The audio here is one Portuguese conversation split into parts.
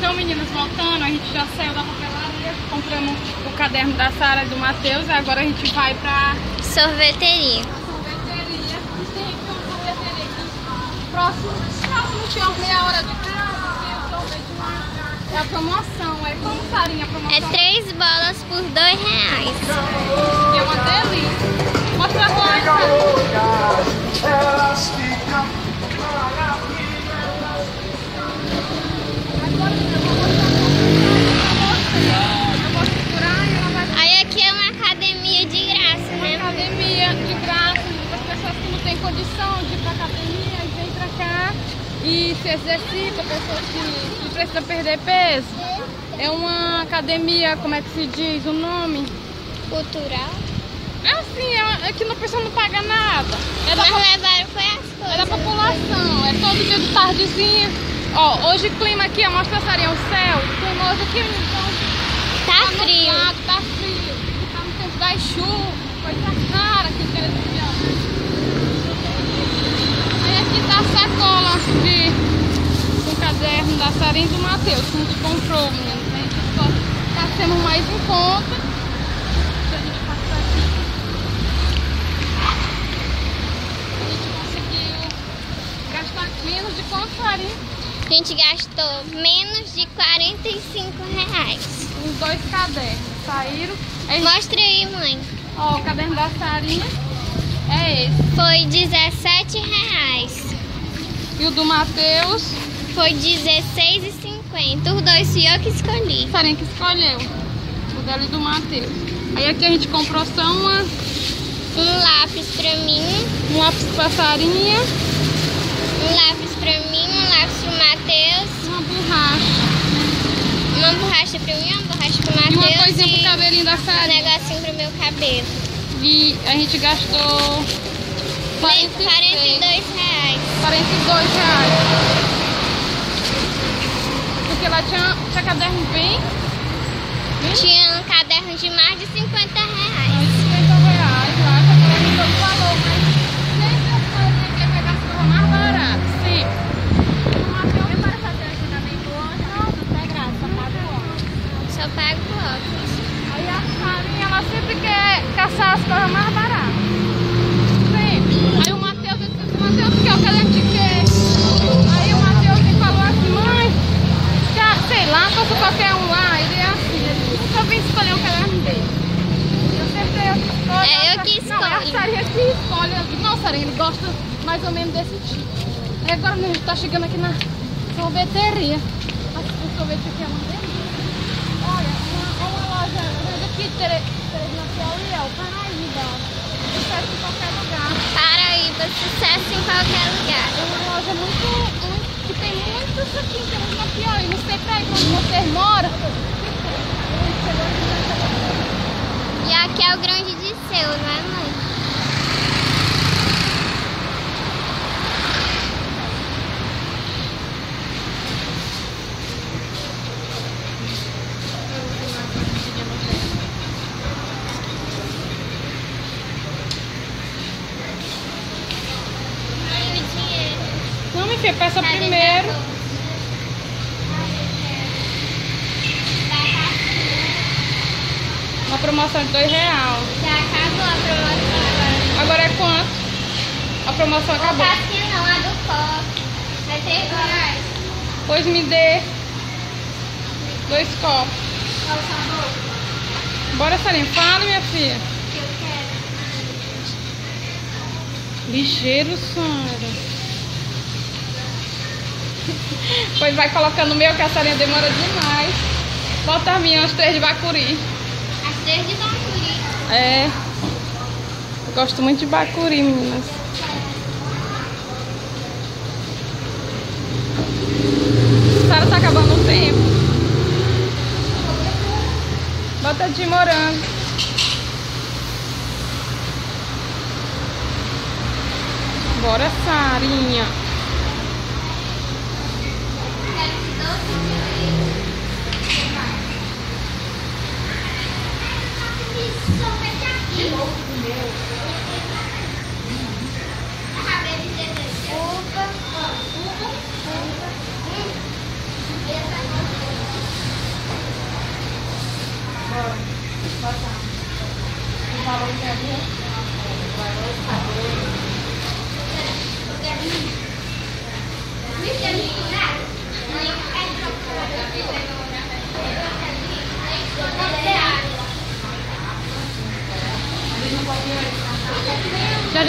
Então, meninas, voltando, a gente já saiu da papelaria, compramos o caderno da Sara e do Matheus, e agora a gente vai pra sorveteria. sorveteria. Tem aqui uma sorveteria aqui. Próximo tinha uma meia hora de carro, tem o sorvete lá. É a promoção, é como, Sarinha, a promoção? É 3 bolas por R$2. É uma delícia. Mostra agora, Aí aqui é uma academia de graça, né? academia de graça, as pessoas que não têm condição de ir pra academia, vêm pra cá e se exercita, pessoas que precisam perder peso. É uma academia, como é que se diz o nome? Cultural. É assim, é que a pessoa não paga nada. Nós levaram foi as coisas. É da população, é todo dia de tardezinha. Ó, hoje o clima aqui, mostra a Sarinha, o céu. O clima hoje aqui, então, Tá frio. tá frio. Tá no tempo da chuva, coisa rara aqui em Teresina. Aí aqui tá a sacola com caderno da Sarinha e do Matheus, que a gente comprou, meninas. A gente só tá sendo mais em conta. Se a gente passar aqui. A gente conseguiu gastar menos de quanto, Sarinha? A gente gastou menos de R$45. Os 2 cadernos saíram. Mostra aí, mãe. Ó, o caderno da Sarinha é esse. Foi R$17. E o do Matheus, Foi R$16,50. Os 2 fui eu que escolhi. Sarinha que escolheu. O dela e do Matheus. Aí aqui a gente comprou só Um lápis pra mim, um lápis pra Sarinha, um lápis pra mim, um lápis pro Matheus, uma borracha. uma borracha pra mim, uma borracha pro E uma Matheus coisinha pro e cabelinho da um Sarinha. negocinho pro meu cabelo. E a gente gastou R$42. R$42. Porque lá tinha caderno bem Tinha um caderno de mais de R$50. mais de R$50 lá, que agora mudou o valor, mas sempre a Sarinha quer pegar as coisas mais baratas, sempre. O Matheus parece até que tá bem boa, não é graça, só paga o óculos. Só pago o óculos. Aí a Sarinha, ela sempre quer caçar as coisas mais baratas. Sempre. Aí o Matheus disse, Matheus quer o caderno de quê? Aí o Matheus me falou assim, mãe, sei lá, compra qualquer um lá. Ele é assim, ele nunca vem escolher o caderno dele. Eu sempre escolho. É eu que escolho. Não, é a Sarinha que escolhe. Eu digo, não, Sarinha, ele gosta mais ou menos desse tipo. Aí agora a gente tá chegando aqui na sorveteria. O sorvete aqui é uma delícia. Olha, uma loja grande aqui de Teresina, Piauí, é o Paraíba. Sucesso em qualquer lugar. Paraíba, sucesso em qualquer lugar. É uma loja que tem muitos aqui em Teresina, Piauí. Não sei pra aí onde vocês moram. E aqui é o Grande de Seu, não é, mãe? E o dinheiro? Não, minha filha, peça Cadê primeiro. da bolsa? Uma promoção de R$2. Já acabou a promoção agora. Agora é quanto? A promoção A acabou. casquinha não, a do copo. Vai ter R$2. Pois me dê 2 copos. Qual o sabor? Bora, Sarinha. Fala, minha filha. Que eu quero. Ligeiro, Sara. Pois vai colocando o meu, que a Sarinha demora demais. Bota as minhas 3 de bacuri. As 3 de bacuri. É. Eu gosto muito de bacuri, meninas. Sara tá acabando o tempo. Bota de morango. Bora, Sarinha. Quero de doce de leite. Isso, vai aqui. Uva.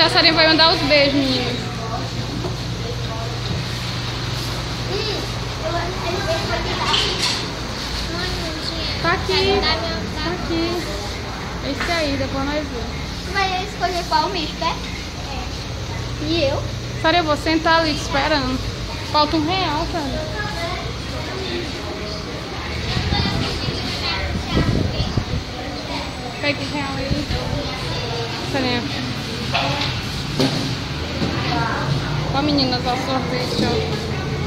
já a Sarinha vai mandar os beijos, meninas. Tá aqui. Tá aqui. Esse aí, depois nós vemos. Tu vai escolher qual misto, é? E eu? Sarinha, eu vou sentar ali te esperando. Falta R$1, Sarinha. Pega R$1 aí. Sarinha. Ó, meninas, ó, sorvete, ó.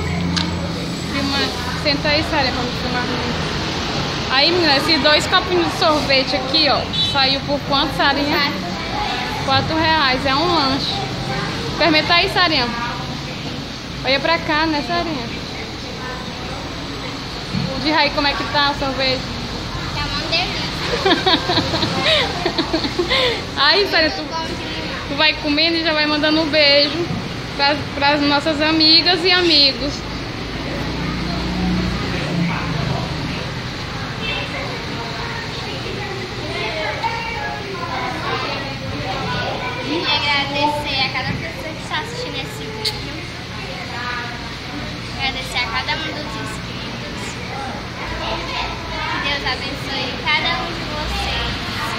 Senta aí, Sarinha, pra me filmar. Aí, meninas, esses 2 copinhos de sorvete aqui, ó, saiu por quanto, Sarinha? R$4. É um lanche. Experimenta aí, Sarinha. Olha pra cá, né, Sarinha? Diz aí como é que tá o sorvete. Tá uma delícia. Aí, Sarinha, tu vai comendo e já vai mandando um beijo para as nossas amigas e amigos. E agradecer a cada pessoa que está assistindo esse vídeo. Agradecer a cada um dos inscritos. Que Deus abençoe cada um de vocês.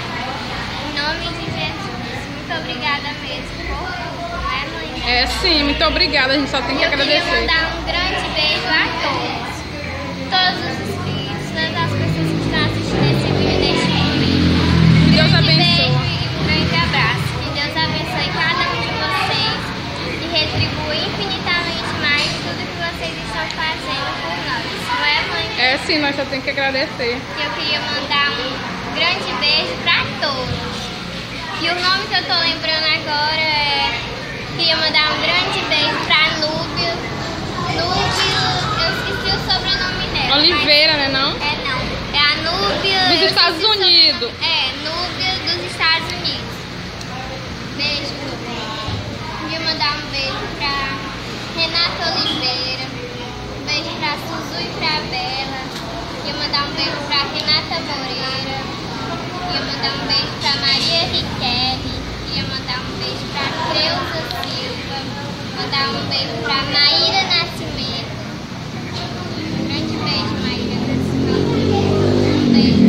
Em nome de Jesus. Muito obrigada mesmo por tudo, né, mãe? É sim, muito obrigada. A gente só tem que agradecer. Eu queria mandar um grande beijo a todos. Todos os inscritos, todas as pessoas que estão assistindo esse vídeo neste momento. Que Deus Grande abençoe. beijo e um grande abraço. Que Deus abençoe cada um de vocês e retribua infinitamente mais tudo que vocês estão fazendo por nós. Não é, mãe? É sim, nós só tem que agradecer. Eu queria mandar um grande beijo para todos. E o nome que eu tô lembrando agora é... Queria mandar um grande beijo pra Núbia. Núbia, eu esqueci o sobrenome dela. Oliveira, né, não? É não. É a Núbia... Dos Estados Unidos. É, Núbia dos Estados Unidos. Beijo, Núbia. Queria mandar um beijo pra Renata Oliveira. Um beijo pra Suzu e pra Bela. Queria mandar um beijo pra Renata Moreira. Queria mandar um beijo pra Maria Riquelme. Queria mandar um beijo pra Creuza Silva. Mandar um beijo pra Maíra Nascimento. Um grande beijo, Maíra Nascimento. Um beijo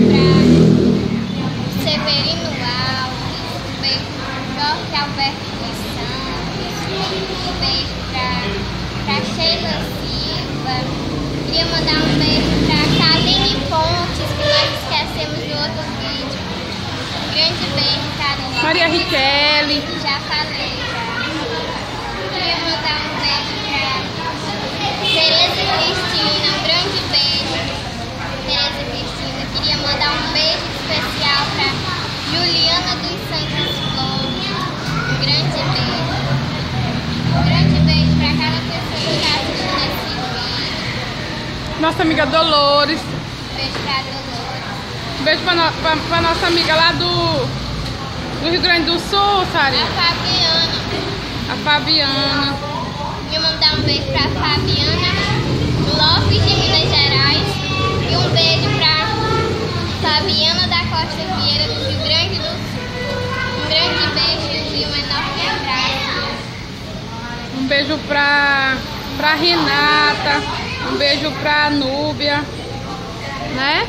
pra Severino Alves. Um beijo pro Jorge Alberto dos Santos. Um beijo pra Sheila Silva. Queria mandar um beijo pra Kaline Pontes, que nós esquecemos do outro vídeo. Um grande beijo, Kaline. Maria Riquelme. Que já falei, já. Queria mandar um beijo pra Tereza Cristina. Um grande beijo, Tereza Cristina. Queria mandar um beijo especial pra Juliana dos Santos Flores. Um grande beijo. Um grande beijo pra cada pessoa que está assistindo esse vídeo. Nossa amiga Dolores. Beijo pra Dolores. Beijo pra nossa amiga lá do Rio Grande do Sul, Sarinha. A Fabiana. A Fabiana. Queria mandar um beijo pra Fabiana Lopes de Minas Gerais. E um beijo pra Fabiana da Costa Vieira do Rio Grande do Sul. Um grande beijo e um enorme abraço. Um beijo pra Renata. Um beijo pra Núbia. Né?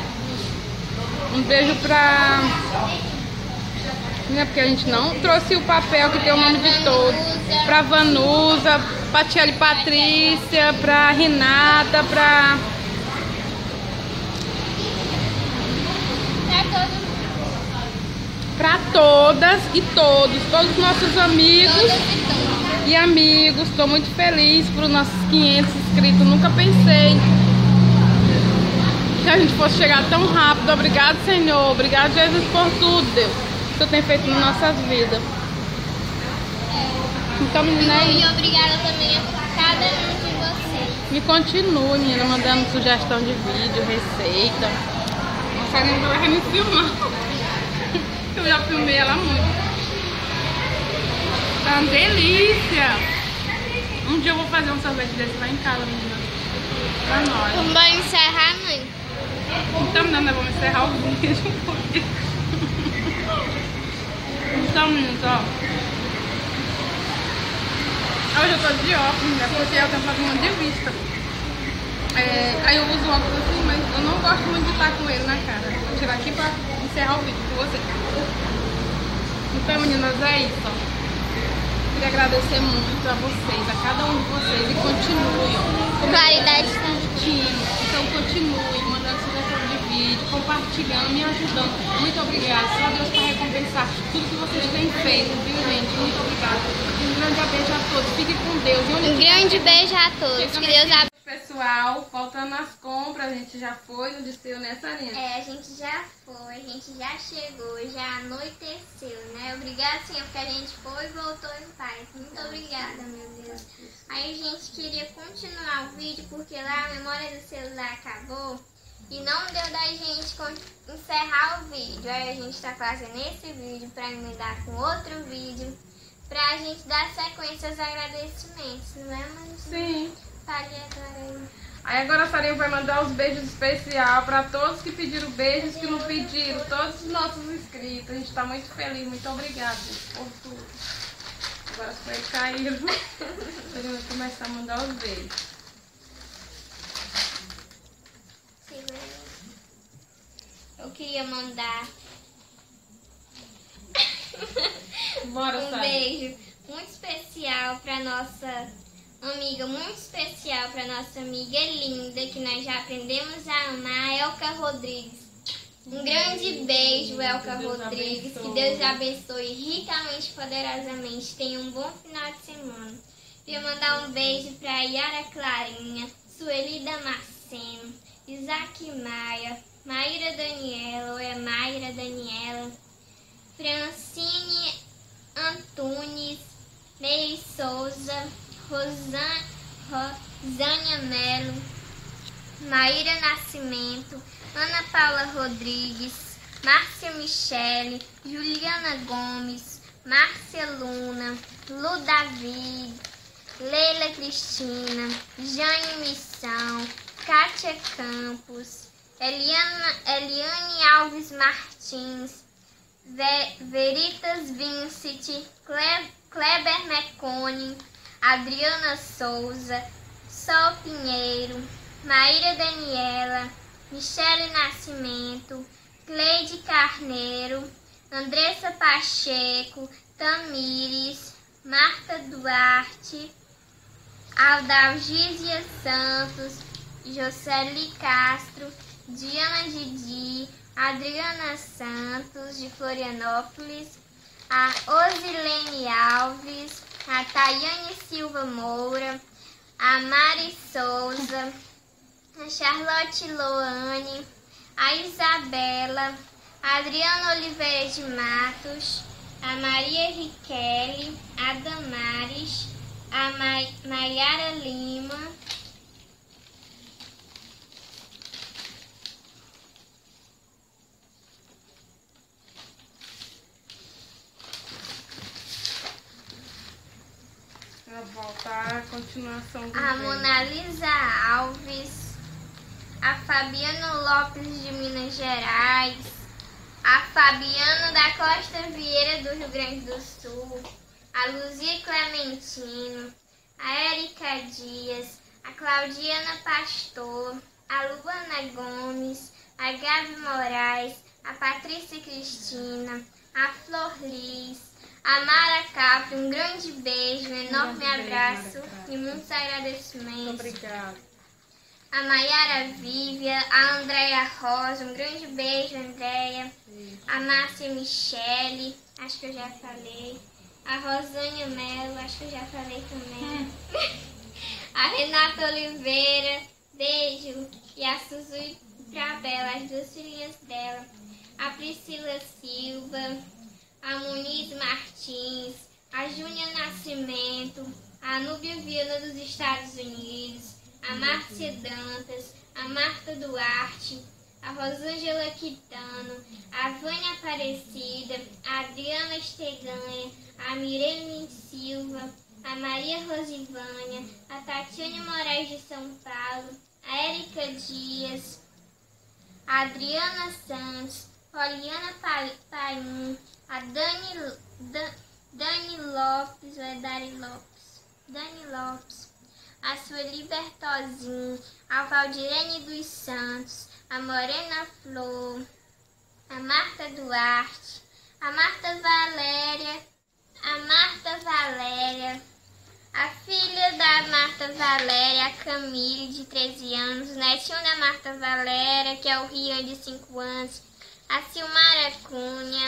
Um beijo pra... Né, porque a gente não trouxe o papel que tem o nome de todos. Pra Vanusa, pra Tia Patrícia, pra Renata, pra todas e todos os nossos amigos e amigos. Estou muito feliz por nossos 500 inscritos. Nunca pensei que a gente fosse chegar tão rápido. Obrigado, Senhor. Obrigado, Jesus, por tudo, Deus, que tu tem feito nas nossas vidas. Então, menina, E obrigada também a cada um de vocês. me continue, menina, mandando sugestão de vídeo, receita. A Sarinha vai me filmar. Eu já filmei ela muito. Tá uma delícia. Um dia eu vou fazer um sorvete desse lá em casa, menina. Pra nós. Vamos encerrar, mãe? Então, não, nós vamos encerrar o vídeo. Porque... Então, meninas, ó. Hoje eu tô de óculos, né? Porque eu tenho problema de vista. Aí eu uso óculos assim, mas eu não gosto muito de estar com ele na cara. Vou tirar aqui pra encerrar o vídeo com vocês. Então, meninas, é isso. Queria agradecer muito a vocês, a cada um de vocês. E continuem. Claridade Então continuem mandando sugestão de vídeo, compartilhando, me ajudando. Muito obrigada. Só Deus para recompensar tudo que vocês têm feito, viu, gente? Muito obrigada. Um grande beijo a todos. Fiquem com Deus. Um grande beijo a todos. Que Deus abençoe. Pessoal, faltando as compras, a gente já foi no Disteu, né, Sarinha? A gente já foi, a gente já chegou, já anoiteceu, né? Obrigada, Senhor, porque a gente foi e voltou em paz. Muito obrigada, meu Deus. Aí a gente queria continuar o vídeo, porque lá a memória do celular acabou e não deu da gente encerrar o vídeo. Aí a gente tá fazendo esse vídeo pra emendar com outro vídeo, pra gente dar sequência aos agradecimentos, não é, mãe? Sim. Aí agora a Sarinha vai mandar os beijos especiais para todos que pediram beijos, que não pediram, todos os nossos inscritos. A gente está muito feliz, muito obrigada por tudo. Agora foi caído. A gente vai começar a mandar os beijos. Eu queria mandar Bora, beijo muito especial para nossa amiga, muito especial para nossa amiga linda, que nós já aprendemos a amar, Elka Rodrigues. Um grande beijo, Elka Rodrigues. Que Deus abençoe ricamente, poderosamente. Tenha um bom final de semana. Queria mandar um beijo para Yara Clarinha, Sueli Damasceno, Isaac Maia, Maíra Daniela, ou é Maíra Daniela, Francine Antunes, Ney Souza, Rosânia Melo, Maíra Nascimento, Ana Paula Rodrigues, Márcia Michele, Juliana Gomes, Márcia Luna, Lu David, Leila Cristina, Jane Missão, Kátia Campos, Eliane Alves Martins, Veritas Vincent, Kleber Mecone, Adriana Souza, Sol Pinheiro, Maíra Daniela, Michele Nascimento, Cleide Carneiro, Andressa Pacheco, Tamires, Marta Duarte, Aldalgísia Santos, Jocely Castro, Diana Didi, Adriana Santos, de Florianópolis, a Osilene Alves, a Tayane Silva Moura, a Mari Souza, a Charlotte Loane, a Isabela, a Adriana Oliveira de Matos, a Maria Riquele, a Damares, a Maiara Lima, Voltar a continuação do a Mona Lisa Alves, a Fabiana Lopes de Minas Gerais, a Fabiana da Costa Vieira do Rio Grande do Sul, a Luzia Clementino, a Érica Dias, a Claudiana Pastor, a Luana Gomes, a Gabi Moraes, a Patrícia Cristina, a Flor Liz, a Mara Capri. Um grande beijo, um enorme abraço e muitos agradecimentos. Muito obrigada. A Maiara Vívia, a Andréia Rosa, um grande beijo, Andréia. A Márcia Michele, acho que eu já falei. A Rosânia Melo, acho que eu já falei também. A Renata Oliveira, beijo. E a Suzy Trabela, as duas filhinhas dela. A Priscila Silva, a Muniz Martins, a Júnia Nascimento, a Núbia Viana dos Estados Unidos, a Márcia Dantas, a Marta Duarte, a Rosângela Quitano, a Vânia Aparecida, a Adriana Esteganha, a Mirene Silva, a Maria Rosivânia, a Tatiane Moraes de São Paulo, a Érica Dias, a Adriana Santos, Poliana Paim, a Dani Lopes, ou é Dari Lopes? Dani Lopes, a Sueli Bertozin, a Valdirene dos Santos, a Morena Flor, a Marta Duarte, a Marta Valéria, a filha da Marta Valéria, a Camille, de 13 anos, o netinho da Marta Valéria, que é o Rian, de 5 anos, a Silmara Cunha,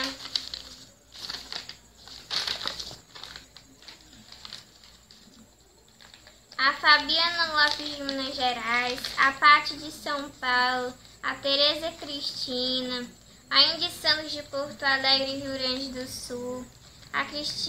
a Fabiana Lopes, de Minas Gerais, a Pati, de São Paulo, a Tereza Cristina, a Indy Santos, de Porto Alegre, Rio Grande do Sul, a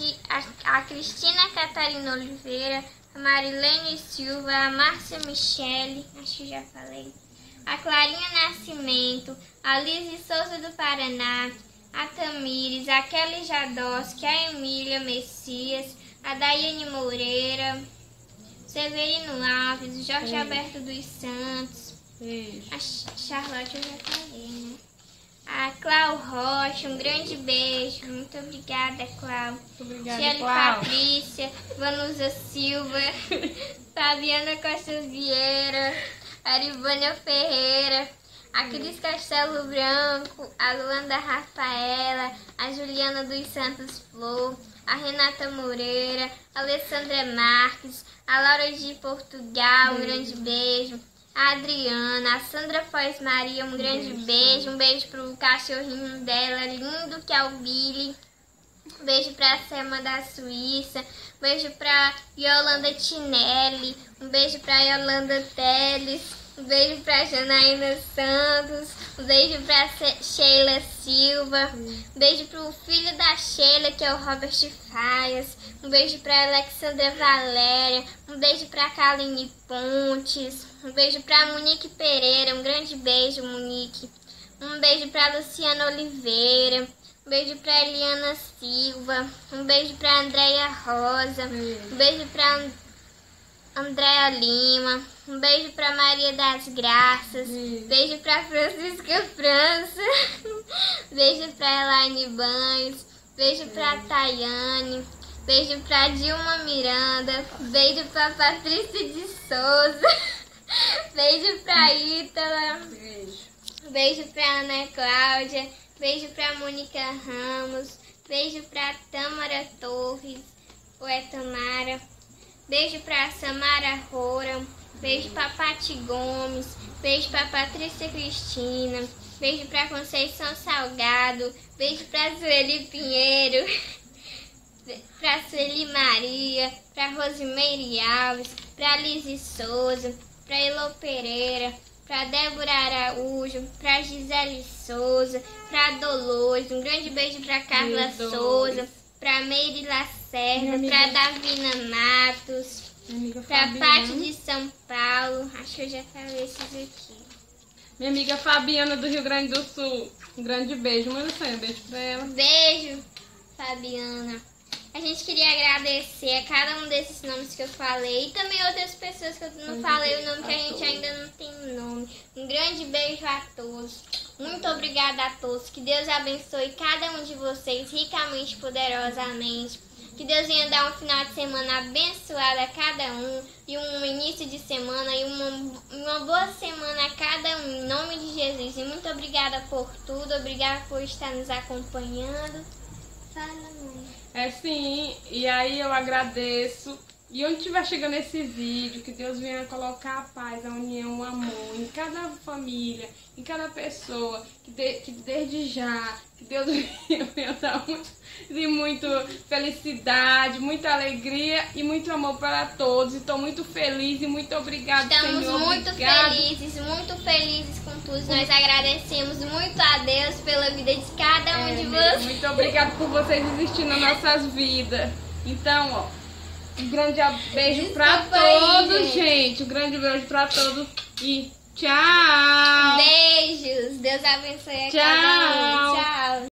Cristina Catarina Oliveira, a Marilene Silva, a Márcia Michele, acho que já falei, a Clarinha Nascimento, a Lizzie Souza do Paraná, a Tamires, a Kelly Jadowski, a Emília Messias, a Daiane Moreira, Severino Alves, o Jorge Alberto dos Santos, a Charlotte eu já falei, né? A Clau Rocha, um grande beijo. Muito obrigada, Clau. Muito obrigada, Shelly Clau. Patrícia, Vanusa Silva, Fabiana Costa Vieira, Arivânia Ferreira, a Cris Castelo Branco, a Luanda Rafaela, a Juliana dos Santos Flor, a Renata Moreira, a Alessandra Marques, a Laura de Portugal, um grande beijo. A Adriana, a Sandra Foz Maria, um grande beijo. Um beijo pro cachorrinho dela, lindo, que é o Billy. Um beijo pra Selma da Suíça. Um beijo pra Yolanda Tinelli. Um beijo pra Yolanda Teles. Um beijo pra Janaína Santos. Um beijo pra Sheila Silva. Um beijo pro filho da Sheila, que é o Robert Faias. Um beijo pra Alexandra Valéria. Um beijo pra Kaline Pontes. Um beijo pra Monique Pereira. Um grande beijo, Monique. Um beijo pra Luciana Oliveira. Um beijo pra Eliana Silva. Um beijo pra Andréia Rosa. Um beijo pra Andréa Lima. Um beijo pra Maria das Graças. Beijo pra Francisca França. Beijo pra Elaine Banhos. Beijo pra Tayane. Beijo pra Dilma Miranda. Beijo pra Patrícia de Souza. Beijo pra Ítala. Beijo pra Ana Cláudia. Beijo pra Mônica Ramos. Beijo pra Tamara Torres. Ou é Tamara? Beijo pra Samara Rora. Beijo pra Pati Gomes. Beijo pra Patrícia Cristina. Beijo pra Conceição Salgado. Beijo pra Sueli Pinheiro. Pra Sueli Maria. Pra Rosimeire Alves. Pra Lizzie Souza. Pra Elô Pereira. Pra Débora Araújo. Pra Gisele Souza. Pra Dolores. Um grande beijo pra Carla Souza. Pra Meire Lacerda. Pra Davina Matos. Pra Pati de São Paulo. Acho que eu já falei esses aqui. Minha amiga Fabiana do Rio Grande do Sul. Um grande beijo. Manda um beijo pra ela. Beijo, Fabiana. A gente queria agradecer a cada um desses nomes que eu falei. E também outras pessoas que eu não falei o nome, que a gente ainda não tem nome. Um grande beijo a todos. Muito obrigada a todos. Que Deus abençoe cada um de vocês ricamente e poderosamente. Que Deus venha dar um final de semana abençoado a cada um. E um início de semana e uma boa semana a cada um. Em nome de Jesus. E muito obrigada por tudo. Obrigada por estar nos acompanhando. Fala, mãe. É sim, e aí eu agradeço. E onde estiver chegando esse vídeo, que Deus venha colocar a paz, a união, o amor em cada família, em cada pessoa, que desde já, que Deus venha dar muita felicidade, muita alegria e muito amor para todos. E estou muito feliz e muito obrigada, Senhor. Estamos muito felizes com tudo. Nós agradecemos muito a Deus pela vida de cada um de vocês. Muito obrigada por vocês existirem nas nossas vidas. Então, ó. Um grande beijo pra todos, gente. Um grande beijo pra todos e tchau. Beijos. Deus abençoe a cada um.